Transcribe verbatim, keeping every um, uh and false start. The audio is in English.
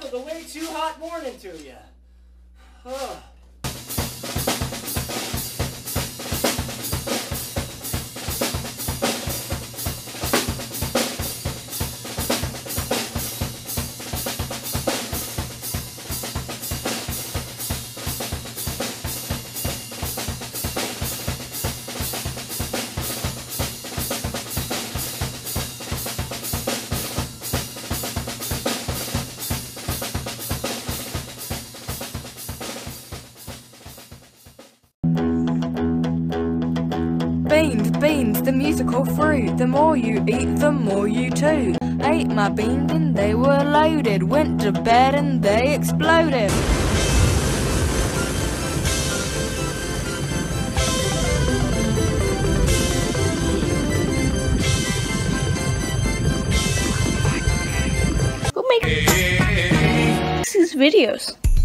spilled a way too hot morning to you. Ugh. Beans, beans, the musical fruit. The more you eat, the more you chew. Ate my beans and they were loaded. Went to bed and they exploded. Who makes these videos?